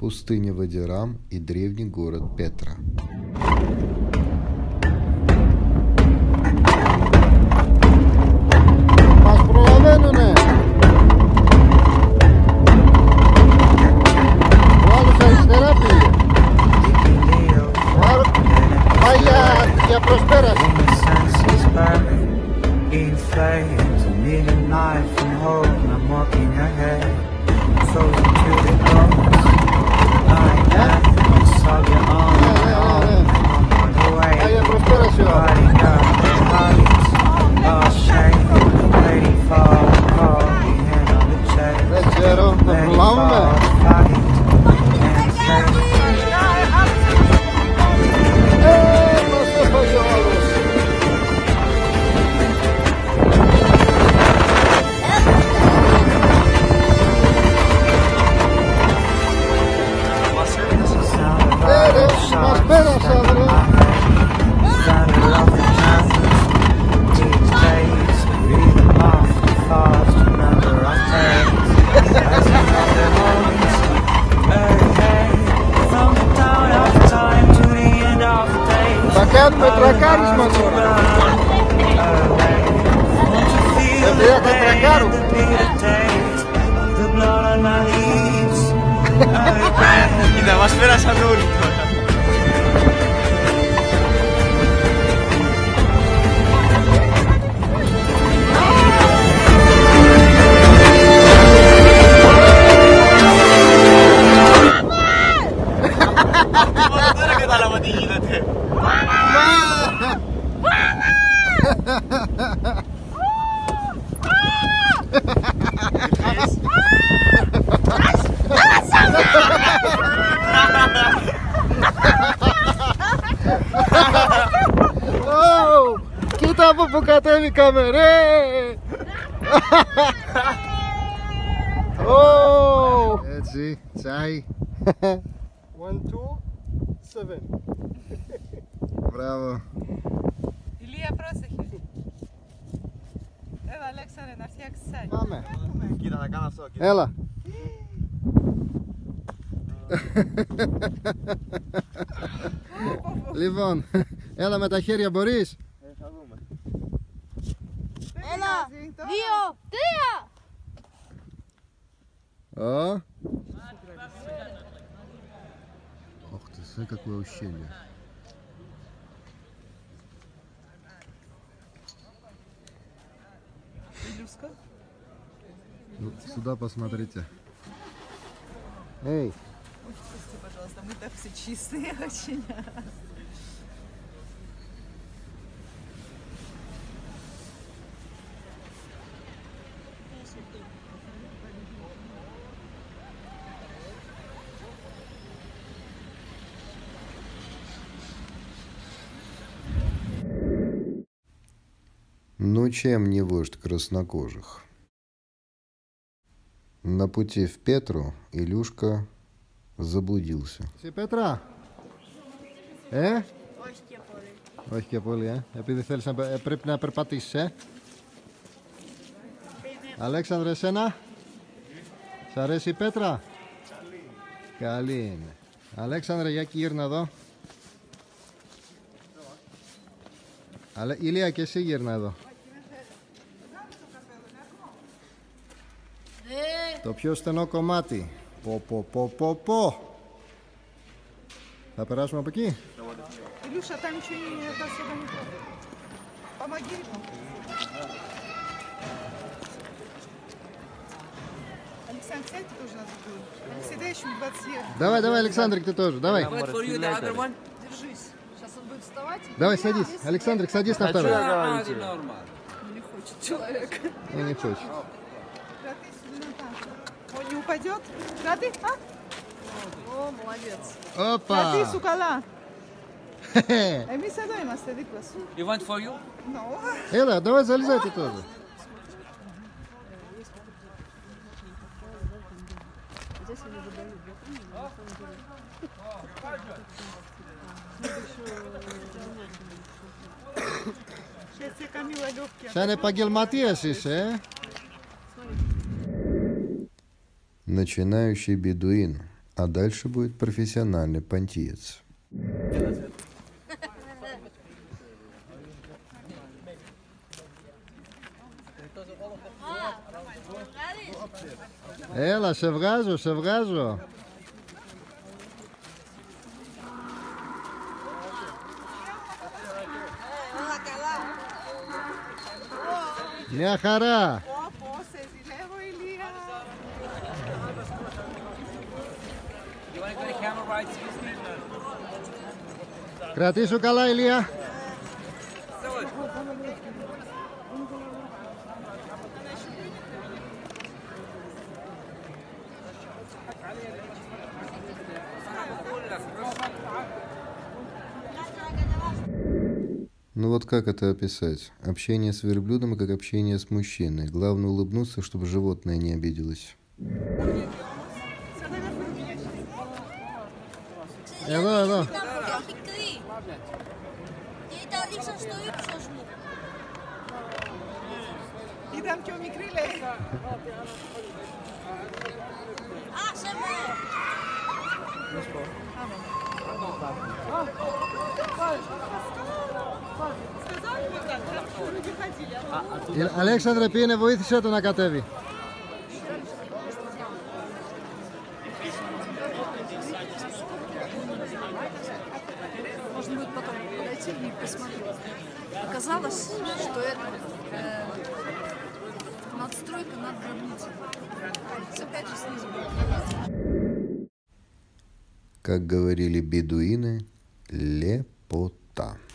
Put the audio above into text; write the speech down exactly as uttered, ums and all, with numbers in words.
пустыня Вадирам и древний город Петра. Κάνουμε τρακάρισμα τώρα. Παιδιά θα τρακάρουμε. Κοίτα, μας πέρασαν όλοι τώρα. Μόνο τώρα κατάλαβα τι γίνεται. Κοίτα από που κατέβηκαμε ρε. Έτσι, τσάι. One, two, seven. Μπράβο. Ηλία, πρόσεχε. Έλα, Αλέξανδρε, να φτιάξεις τσάι. Πάμε. Κοίτα, θα κάνω αυτό. Κοίτα. Έλα. Λοιπόν, έλα με τα χέρια μπορείς. Ε, θα δούμε. Ένα, δύο, τρία. О. Ох ты, смотри, какое ущелье. Ну, сюда посмотрите. Эй. Прости, пожалуйста, мы так все чистые очень. Ну чем не вождь краснокожих? На пути в Петру Илюшка заблудился. Εσύ Πέτρα. Ε? Όχι και πολύ. Όχι και πολύ, ε. Επειδή θέλεις να, ε, πρέπει να περπατήσεις, ε. Αλέξανδρε, εσένα. Σ' αρέσει η Πέτρα? Καλή είναι. Αλέξανδρε, για εκεί γύρνα εδώ. Αλλά, Ηλία, και εσύ γύρνα εδώ. Το πιο στενό κομμάτι. Πω, πω, πω, πω, πω. Θα περάσουμε από εκεί. Илюша, там ничего не это особо не трогай. Помоги ему. Александр, сядь, ты тоже надо было. Алексей, дай еще двадцать евро. Давай, давай, Александрик, ты тоже, давай. Держись. Сейчас он будет вставать. Давай, садись. Александрик, садись на второй. Не хочет человек. Ну, не хочет. Краты сюда там. Он не упадет? Краты, а? О, молодец. Опа! Κρаты, σουκαλά. Εμείς εδώ είμαστε δίπλα σου. You want for you? No. Έλα, давай залезай ты тоже. Σαν επαγγελματίας είσαι, ε? Начинающий бедуин А дальше будет профессиональный понтиец. Έλα, σε βγάζω, σε βγάζω. Μια χαρά. Πω, πω, σε ζηλεύω, Ηλία. Κρατήσου καλά, Ηλία. Ну вот как это описать? Общение с верблюдом, как общение с мужчиной. Главное улыбнуться, чтобы животное не обиделось. Εδώ, εδώ. Ήταν πιο μικρή. Και ήταν ρίξαν στο ύψος μου. Ήταν πιο μικρή, λέει. Άσε με. Сказали бы так, хорошо, люди ходили. Ε, Αλέξανδρε, πήγαινε, βοήθησε το να κατέβει. Можно будет потом подойти и посмотреть. Оказалось, что это э, надстройка над гробницей. Опять же снизу. Как говорили бедуины, лепота.